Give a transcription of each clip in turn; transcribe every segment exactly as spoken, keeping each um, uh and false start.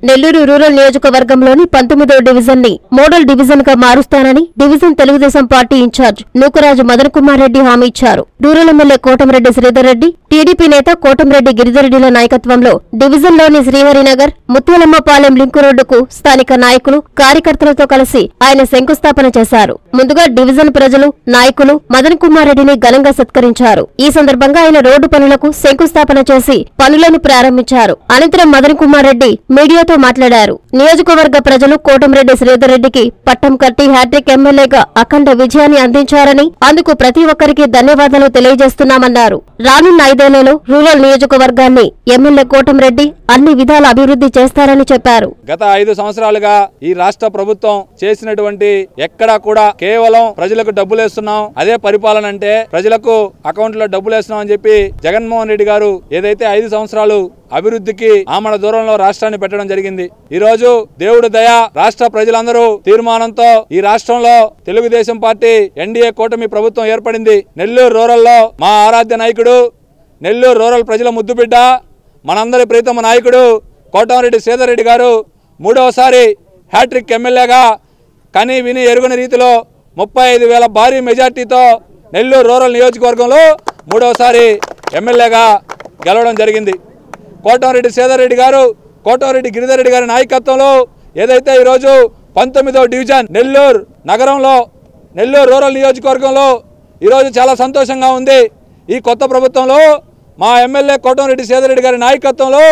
Nellore rural నియోజకవర్గంలోని పంతొమ్మిదవ division ని మోడల్ డివిజన్ గా మారుస్తానని division Telugu Desam party in charge Nookaraju Madan Kumar Reddy హామీ ఇచ్చారు. Rural MLA Kotamreddy Sridhar Reddy, TDP నేత కోటంరెడ్డి గిరిధర్రెడ్డిల నాయకత్వంలో డివిజన్ లోని శ్రీహరినగర్, ముత్యాలమ్మపాలెం లింకు రోడ్డుకు స్థానిక నాయకులు, కార్యకర్తలతో కలిసి ఆయన శంకుస్థాపన చేశారు. ముందుగా డివిజన్ ప్రజలు, నాయకులు మదన్ కుమార్ రెడ్డిని ఘనంగా సత్కరించారు. ఈ సందర్భంగా ఆయన రోడ్డు పనులకు శంకుస్థాపన చేసి పనులను ప్రారంభించారు. అనంతరం మదన్ కుమార్ రెడ్డి మీడియాతో మాట్లాడారు. నియోజకవర్గ ప్రజలు కోటంరెడ్డి శ్రీధర్ రెడ్డికి పట్టం కట్టి హ్యాట్రిక్ ఎమ్మెల్యేగా అఖండ విజయాన్ని అందించారని, అందుకు ప్రతి ఒక్కరికి ధన్యవాదాలు తెలియజేస్తున్నామన్నారు. రానున్న ఐదేళ్లలో రూరల్ నియోజకవర్గాన్ని ఎమ్మెల్యే కోటంరెడ్డి అన్ని విధాల అభివృద్ధి చేస్తారని చెప్పారు. గత ఐదు సంవత్సరాలుగా ఈ రాష్ట్ర ప్రభుత్వం చేసినటువంటి ఎక్కడా కూడా కేవలం ప్రజలకు డబ్బులు వేస్తున్నాం, అదే పరిపాలన అంటే ప్రజలకు అకౌంట్ లో డబ్బులు వేస్తున్నాం అని చెప్పి జగన్మోహన్ రెడ్డి గారు ఏదైతే ఐదు సంవత్సరాలు అభివృద్ధికి ఆమడ దూరంలో రాష్ట్రాన్ని పెట్టడం జరిగింది. ఈ రోజు దేవుడి దయ, రాష్ట్ర ప్రజలందరూ తీర్మానంతో ఈ రాష్ట్రంలో తెలుగుదేశం పార్టీ ఎన్డీఏ కూటమి ప్రభుత్వం ఏర్పడింది. నెల్లూరు రూరల్ లో మా ఆరాధ్య నాయకుడు, నెల్లూరు రూరల్ ప్రజల ముద్దుబిడ్డ, మనందరి ప్రీతమ నాయకుడు కోటంరెడ్డి శ్రీధర్ రెడ్డి గారు మూడవసారి హ్యాట్రిక్ ఎమ్మెల్యేగా కని విని ఎరుగని రీతిలో ముప్పై ఐదు వేల భారీ మెజార్టీతో నెల్లూరు రూరల్ నియోజకవర్గంలో మూడవసారి ఎమ్మెల్యేగా గెలవడం జరిగింది. కోటంరెడ్డి శ్రీధర్ రెడ్డి గారు, కోటంరెడ్డి గిరిధర్ రెడ్డి గారి నాయకత్వంలో ఏదైతే ఈరోజు పంతొమ్మిదవ డివిజన్ నెల్లూరు నగరంలో, నెల్లూరు రూరల్ నియోజకవర్గంలో ఈరోజు చాలా సంతోషంగా ఉంది. ఈ కొత్త ప్రభుత్వంలో మా ఎమ్మెల్యే కోటంరెడ్డి శ్రీధర్ రెడ్డి గారి నాయకత్వంలో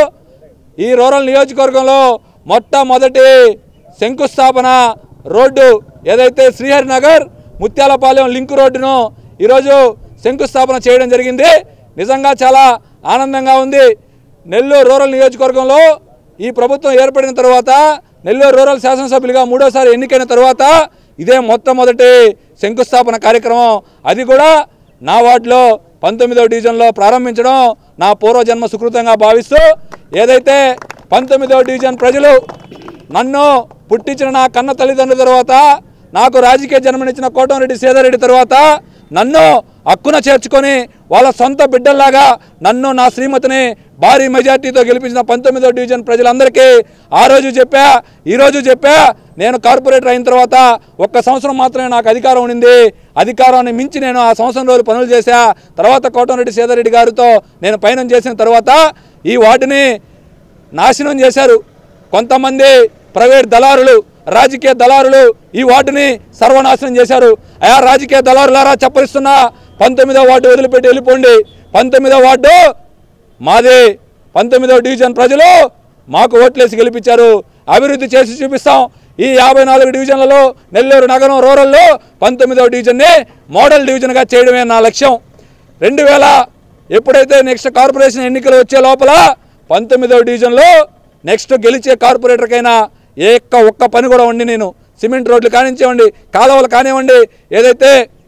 ఈ రూరల్ నియోజకవర్గంలో మొట్టమొదటి శంకుస్థాపన రోడ్డు ఏదైతే శ్రీహరినగర్ ముత్యాలపాలెం లింక్ రోడ్డును ఈరోజు శంకుస్థాపన చేయడం జరిగింది. నిజంగా చాలా ఆనందంగా ఉంది. నెల్లూరు రూరల్ నియోజకవర్గంలో ఈ ప్రభుత్వం ఏర్పడిన తర్వాత, నెల్లూరు రూరల్ శాసనసభ్యులుగా మూడోసారి ఎన్నికైన తర్వాత ఇదే మొట్టమొదటి శంకుస్థాపన కార్యక్రమం. అది కూడా నా వార్డులో పంతొమ్మిదవ డివిజన్లో ప్రారంభించడం నా పూర్వజన్మ సుకృతంగా భావిస్తూ, ఏదైతే పంతొమ్మిదవ డివిజన్ ప్రజలు నన్ను పుట్టించిన నా కన్న తల్లిదండ్రుల తర్వాత, నాకు రాజకీయ జన్మనిచ్చిన కోటంరెడ్డి శ్రీధర్ రెడ్డి తర్వాత నన్ను హక్కున చేర్చుకొని వాళ్ళ సొంత బిడ్డల్లాగా నన్ను, నా శ్రీమతిని భారీ మెజార్టీతో గెలిపించిన పంతొమ్మిదో డివిజన్ ప్రజలందరికీ ఆ రోజు చెప్పా, ఈరోజు చెప్పా, నేను కార్పొరేటర్ అయిన తర్వాత ఒక్క సంవత్సరం మాత్రమే నాకు అధికారం ఉండింది. అధికారాన్ని మించి నేను ఆ సంవత్సరం రోజులు పనులు చేశా. తర్వాత కోటంరెడ్డి శ్రీధర్ రెడ్డి గారితో నేను పయనం చేసిన తర్వాత ఈ వార్డుని నాశనం చేశారు కొంతమంది ప్రైవేట్ దళారులు, రాజకీయ దళారులు. ఈ వార్డుని సర్వనాశనం చేశారు. అయా రాజకీయ దళారులారా చెప్పరిస్తున్నా, పంతొమ్మిదో వార్డు వదిలిపెట్టి వెళ్ళిపోండి. పంతొమ్మిదో వార్డు మాది. పంతొమ్మిదో డివిజన్ ప్రజలు మాకు ఓట్లేసి గెలిపించారు. అభివృద్ధి చేసి చూపిస్తాం. ఈ యాభై నాలుగు డివిజన్లలో నెల్లూరు నగరం రూరల్లో పంతొమ్మిదో డివిజన్ని మోడల్ డివిజన్గా చేయడమే నా లక్ష్యం. రెండు వేల ఎప్పుడైతే నెక్స్ట్ కార్పొరేషన్ ఎన్నికలు వచ్చే లోపల పంతొమ్మిదో డివిజన్లో నెక్స్ట్ గెలిచే కార్పొరేటర్కైనా ఏ ఒక్క పని కూడా ఉండి, నేను సిమెంట్ రోడ్లు కానివ్వండి, కాలువలు కానివ్వండి, ఏదైతే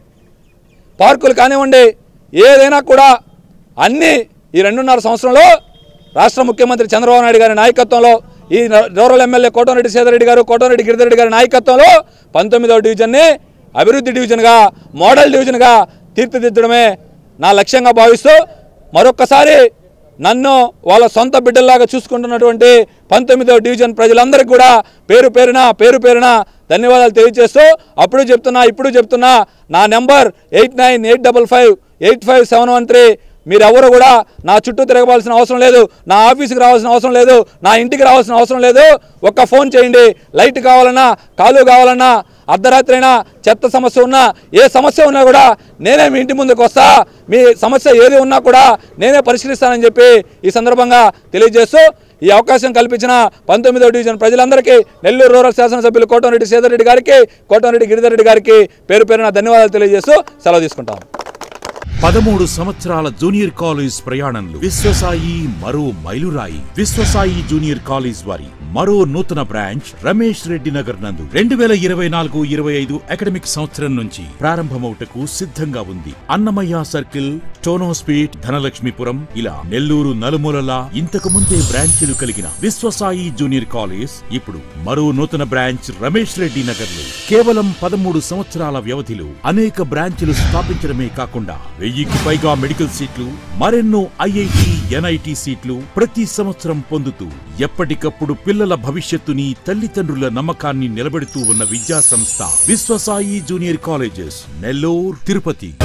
పార్కులు కానివ్వండి, ఏదైనా కూడా అన్నీ ఈ రెండున్నర సంవత్సరంలో రాష్ట్ర ముఖ్యమంత్రి చంద్రబాబు నాయుడు గారి నాయకత్వంలో, ఈ రూరల్ ఎమ్మెల్యే కోటంరెడ్డి శ్రీధర్ రెడ్డి గారు, కోటంరెడ్డి గిరిధర్ రెడ్డి గారి నాయకత్వంలో పంతొమ్మిదవ డివిజన్ని అభివృద్ధి డివిజన్గా, మోడల్ డివిజన్గా తీర్చిదిద్దడమే నా లక్ష్యంగా భావిస్తూ, మరొక్కసారి నన్ను వాళ్ళ సొంత బిడ్డల్లాగా చూసుకుంటున్నటువంటి పంతొమ్మిదవ డివిజన్ ప్రజలందరికీ కూడా పేరు పేరున పేరు పేరున ధన్యవాదాలు తెలియజేస్తూ, అప్పుడు చెప్తున్నా, ఇప్పుడు చెప్తున్నా, నా number eight nine eight double five eight five seven one three. మీరెవరు కూడా నా చుట్టూ తిరగవలసిన అవసరం లేదు, నా ఆఫీస్కి రావాల్సిన అవసరం లేదు, నా ఇంటికి రావాల్సిన అవసరం లేదు. ఒక్క ఫోన్ చేయండి. లైట్ కావాలన్నా, కాలు కావాలన్నా, అర్ధరాత్రి అయినా, చెత్త సమస్య ఉన్నా, ఏ సమస్య ఉన్నా కూడా నేనే మీ ఇంటి ముందుకు వస్తా. మీ సమస్య ఏది ఉన్నా కూడా నేనే పరిష్కరిస్తానని చెప్పి ఈ సందర్భంగా తెలియజేస్తూ, ఈ అవకాశం కల్పించిన పంతొమ్మిదవ డివిజన్ ప్రజలందరికీ, నెల్లూరు రూరల్ శాసనసభ్యులు కోటంరెడ్డి శ్రీధర్ రెడ్డి గారికి, కోటంరెడ్డి గిరిధర్ రెడ్డి గారికి పేరు పేరున ధన్యవాదాలు తెలియజేస్తూ సెలవు తీసుకుంటాం. పదమూడు సంవత్సరాల జూనియర్ కాలేజ్ ప్రయాణంలో విశ్వసాయి మరో మైలురాయి. విశ్వసాయి జూనియర్ కాలేజ్ వారి మరో నూతన బ్రాంచ్ రమేష్ రెడ్డి నగర్ నందు రెండు వేల ఇరవై నాలుగు ఇరవై ఐదు అకాడమిక్ సంవత్సరం నుంచి ప్రారంభమవుటకు సిద్ధంగా ఉంది. అన్నమయ్య సర్కిల్, టోనోస్పేట్, ధనలక్ష్మీపురం ఇలా నెల్లూరు నలుమూలలా ఇంతకు ముందే బ్రాంచీలు కలిగిన విశ్వసాయి జూనియర్ కాలేజ్ ఇప్పుడు మరో నూతన బ్రాంచ్ రమేష్ రెడ్డి నగర్ లో కేవలం పదమూడు సంవత్సరాల వ్యవధిలో అనేక బ్రాంచీలు స్థాపించడమే కాకుండా వెయ్యికి పైగా మెడికల్ సీట్లు, మరెన్నో ఐఐటి ఎన్ఐటి సీట్లు ప్రతి సంవత్సరం పొందుతూ ఎప్పటికప్పుడు పిల్లల భవిష్యత్తుని తల్లిదండ్రుల నమ్మకాన్ని నిలబెడుతూ ఉన్న విద్యా సంస్థ విశ్వసాయి జూనియర్ కాలేజెస్ నెల్లూరు, తిరుపతి.